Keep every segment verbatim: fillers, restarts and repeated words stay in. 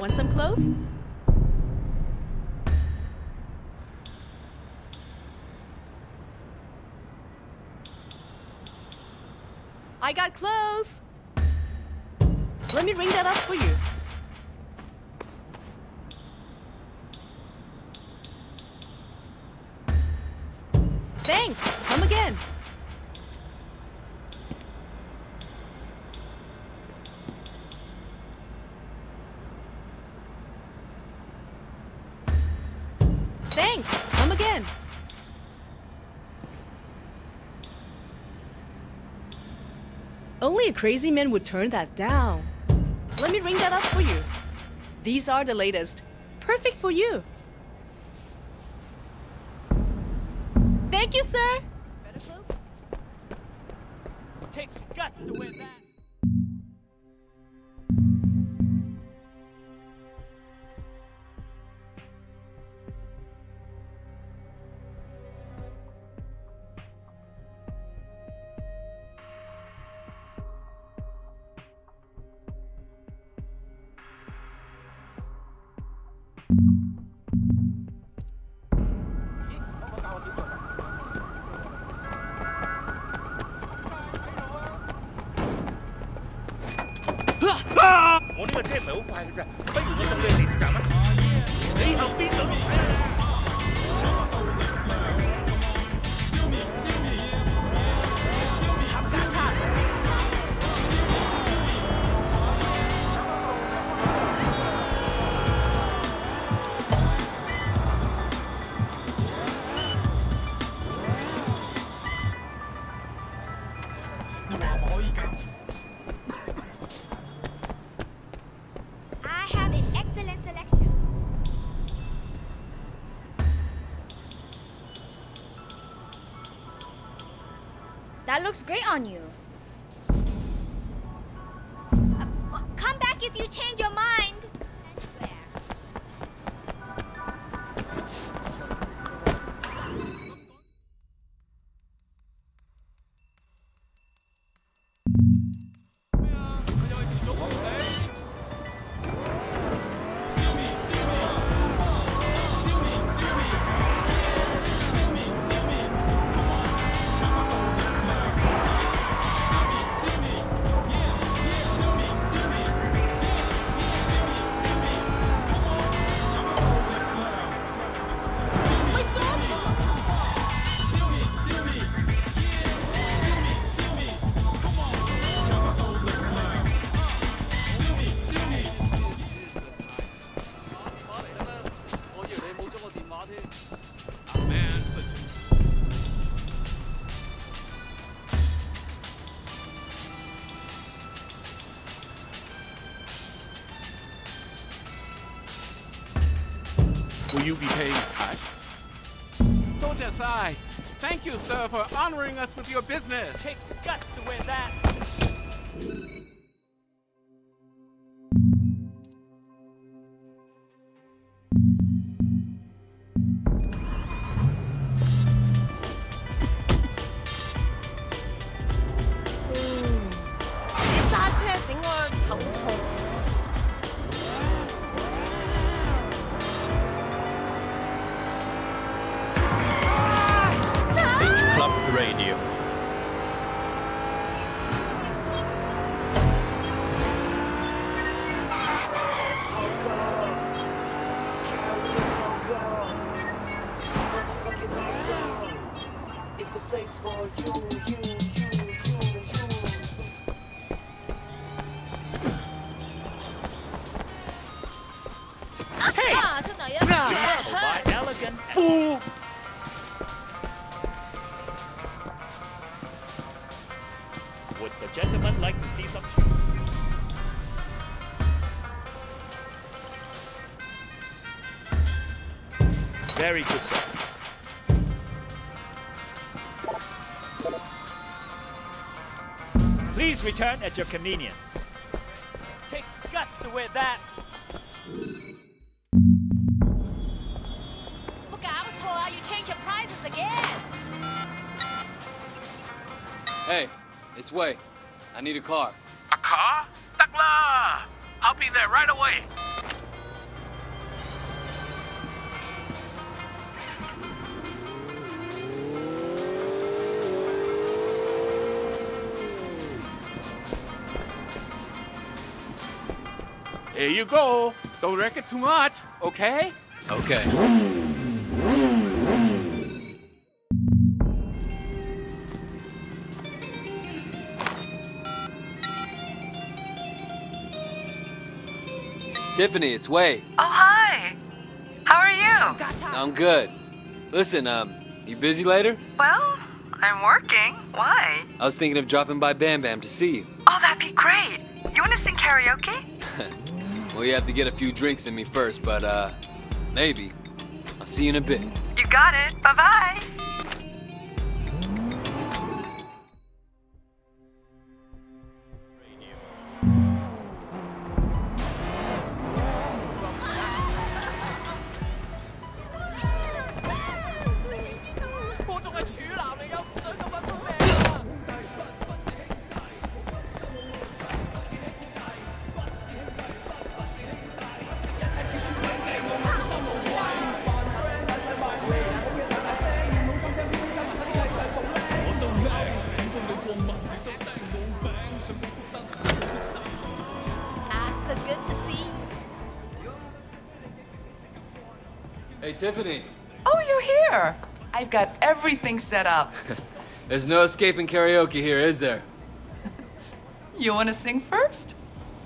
Want some clothes? I got clothes! Let me ring that up for you. Thanks! Come again. Thanks! Come again. Only a crazy man would turn that down. Let me ring that up for you. These are the latest. Perfect for you. Thank you, sir. Better clothes? Takes guts to wear that. That looks great on you. Uh, come back if you change your mind. Will you be paying cash? Aside. Thank you, sir, for honoring us with your business. Takes guts to wear that. Radio. It's a place for you, you, you, you, you. Hey! By elegant fool! Would the gentleman like to see some shoes? Very good, sir. Please return at your convenience. Takes guts to wear that. You change your prices again. Hey, it's Wei. I need a car. A car? Takla! I'll be there right away. Here you go. Don't wreck it too much, okay? Okay. Tiffany, it's Wei. Oh, hi. How are you? I'm good. Listen, um, you busy later? Well, I'm working. Why? I was thinking of dropping by Bam Bam to see you. Oh, that'd be great. You want to sing karaoke? Well, you have to get a few drinks in me first, but, uh, maybe. I'll see you in a bit. You got it. Bye-bye. Ah, so good to see you. Hey, Tiffany. Oh, you're here. I've got everything set up. There's no escaping karaoke here, is there? You want to sing first?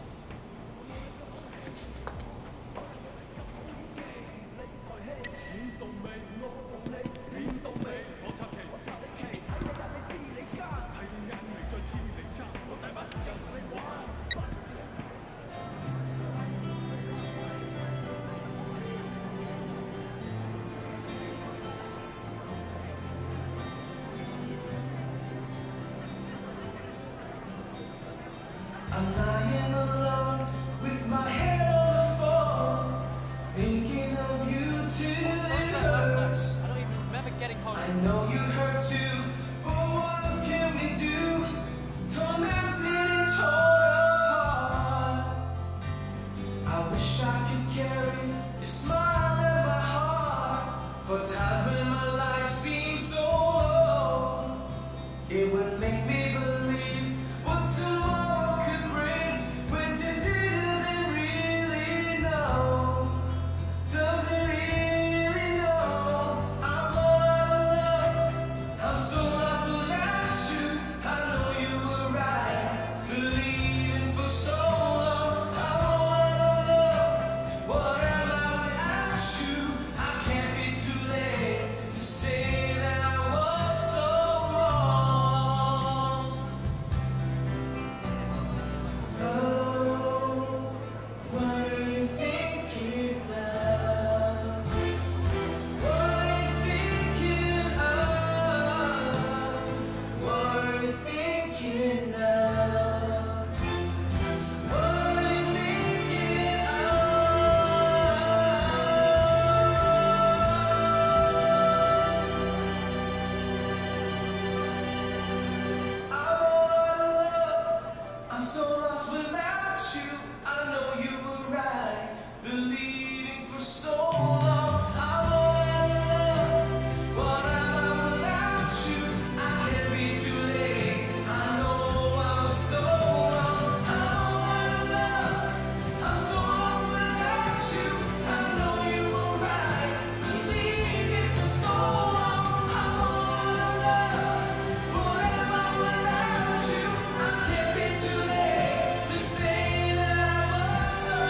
I'm lying alone with my head on the floor, thinking of you tonight. I don't even remember getting home. I know you hurt too, but what else can we do? Tormented and torn apart. I wish I could carry your smile in my heart. For times when my life seems so low, it would make me believe what tomorrow could bring. When today doesn't really know, doesn't really know. I'm all alone. I'm so lost without you. I know you were right, believing for so long. I'm all alone. What am I without you? I can't be too late to say that I was so wrong. Oh, what are you thinking now? What are you thinking of? What are you thinking now? What are you thinking of? I'm all alone. I'm so lost without you. I know you were right, believing for so long. I'm all alone. What am I without you? I can't be too late. I know I was so wrong. I'm all alone. I'm so lost without you. I know you were right, believing for so long. I'm all alone. What am I without you? I can't be too late to say that I was so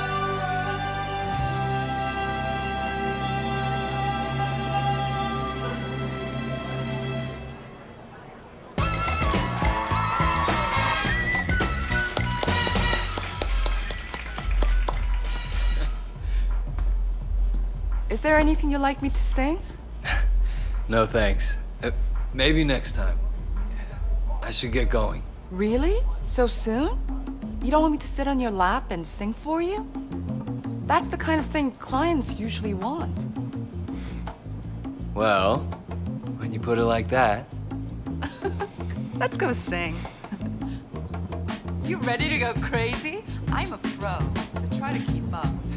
Is there anything you'd like me to sing? No, thanks. Uh, maybe next time. I should get going. Really? So soon? You don't want me to sit on your lap and sing for you? That's the kind of thing clients usually want. Well, when you put it like that. Let's go sing. You ready to go crazy? I'm a pro, so try to keep up.